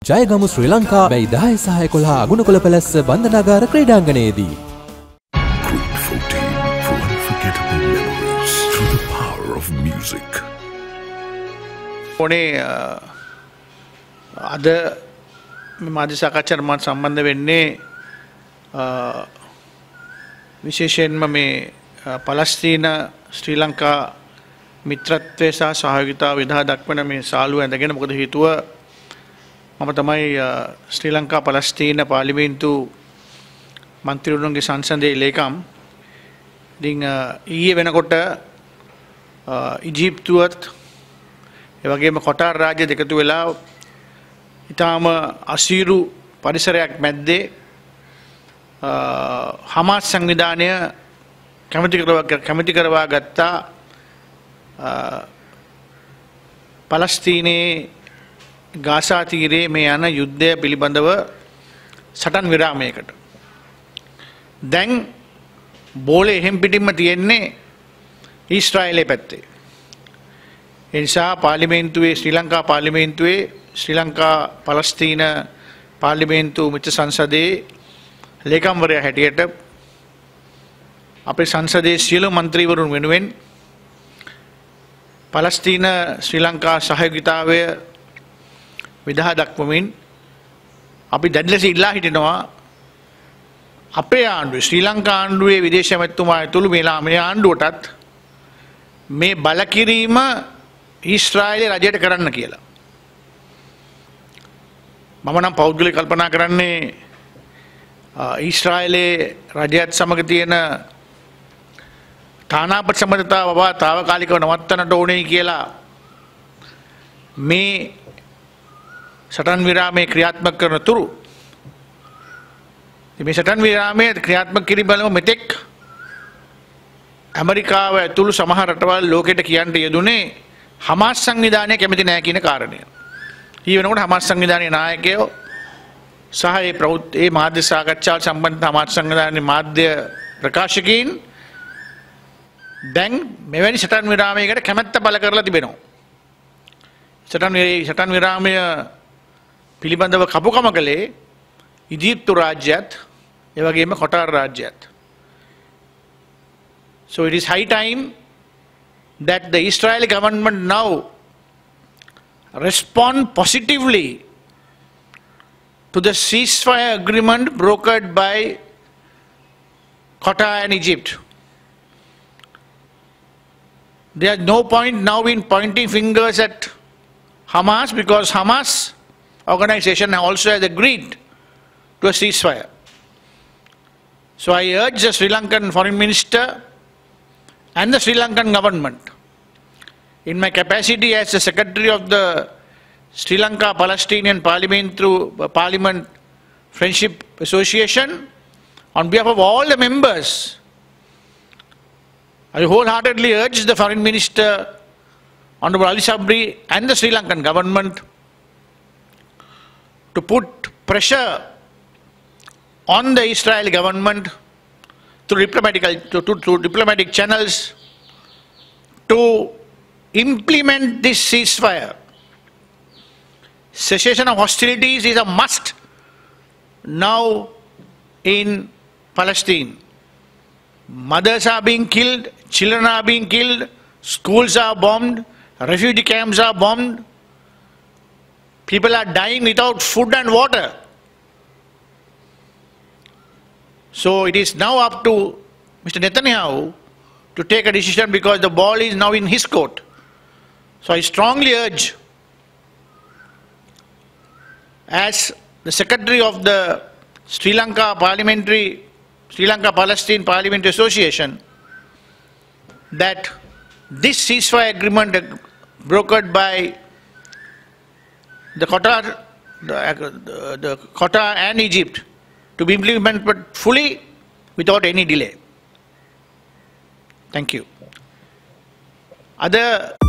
ජයගමු ශ්‍රී ලංකා මැයි 10 සහ 11 අගුණකොළ පැලැස්ස බන්ධනාගාර ක්‍රීඩාංගණයේදී. Group 14 for unforgettable memories through the power of music. ඕනේ අද මාධ්‍ය සාකච්ඡාවට මම සම්බන්ධ වෙන්නේ විශේෂයෙන්ම මේ පලස්තීන ශ්‍රී ලංකා මිත්‍රත්වය සහ සහයෝගිතාව විදහා දක්වන මේ සාළුව ඇඳගෙන මොකද හේතුව මම තමයි ශ්‍රී ලංකා පලස්තීන පාර්ලිමේන්තු මන්ත්‍රීවරුන්ගේ සංසදයේ ලේකම්. ඉතින් ඊයේ වෙනකොට ඊජිප්තුවත් ඒ වගේම කොටාර් රාජ්‍ය දෙකතු වෙලා ඊටාම අසීරු පරිසරයක් මැද්දේ හමාස් සංවිධානය කැමති කරවා ගත්තා පලස්තීනයේ ගාසා තීරයේ මේ යන යුද්ධය පිළිබඳව සටන් විරාමයකට. දැන් බෝලේ එහෙම් පිටින්ම තියෙන්නේ ඊශ්‍රායලයේ පැත්තේ. ඒ නිසා පාර්ලිමේන්තුවේ ශ්‍රී ලංකා පාර්ලිමේන්තුවේ ශ්‍රී ලංකා පලස්තීන පාර්ලිමේන්තු මිත්‍ර සංසදයේ ලේකම්වරයා හැටියට අපේ සංසදයේ සියලු මන්ත්‍රීවරුන් වෙනුවෙන් පලස්තීන ශ්‍රී ලංකා සහයෝගිතාවය විදහා දක්වමින් අපි දැඩි ලෙස ඉල්ලා හිටිනවා අපේ ආණ්ඩුවේ ශ්‍රී ලංකා ආණ්ඩුවේ විදේශ ඇමතිතුමා ඇතුළු මේ ආණ්ඩුවටත් මේ බලකිරීම ඊශ්‍රායලයේ රජයට කරන්න කියලා. මම නම් පෞද්ගලිකව කල්පනා කරන්නේ ඊශ්‍රායලයේ රජයත් සමග තියෙන තානාපති සම්බන්ධතාව තාවකාලිකව නවත්තන්නට ඕනේ කියලා මේ සටන් විරාමයේ ක්‍රියාත්මක කරන තුරු මේ සටන් විරාමයේ ක්‍රියාත්මක කිරීම බලම මෙතෙක් ඇමරිකාව ඇතුළු සමහර රටවල් ලෝකෙට කියන්න යෙදුනේ හමාස් සංවිධානය කැමති නැහැ කියන කාරණය. ඊ වෙනකොට හමාස් සංවිධානයේ නායකයෝ සහ ඒ මාධ්‍ය සාකච්ඡාවල් සම්බන්ධ හමාස් සංවිධානයේ මාධ්‍ය ප්‍රකාශකයින් දැන් මෙවැනි සටන් විරාමයකට කැමැත්ත පළ කරලා තිබෙනවා. සටන් විරාමය පිළිබඳව කපුකම කළේ ඊජිප්තු රාජ්‍යයත් ඒ වගේම කොටාර් රාජ්‍යයත්. So it is high time that the Israeli government now respond positively to the ceasefire agreement brokered by Qatar and Egypt. There is no point now in pointing fingers at Hamas because Hamas organization also has agreed to a ceasefire. So I urge the Sri Lankan Foreign Minister and the Sri Lankan government, in my capacity as the Secretary of the Sri Lanka Palestinian Parliament Friendship Association, on behalf of all the members, I wholeheartedly urge the Foreign Minister, Honorable Ali Sabri, and the Sri Lankan government to put pressure on the Israeli government through diplomatic channels to implement this ceasefire. Cessation of hostilities is a must now in Palestine. Mothers are being killed, children are being killed, schools are bombed, refugee camps are bombed, people are dying without food and water. So it is now up to Mr. Netanyahu to take a decision because the ball is now in his court. So I strongly urge, as the Secretary of the Sri Lanka Palestine Parliamentary Association, that this ceasefire agreement brokered by the Qatar and Egypt to be implemented fully without any delay. Thank you. Other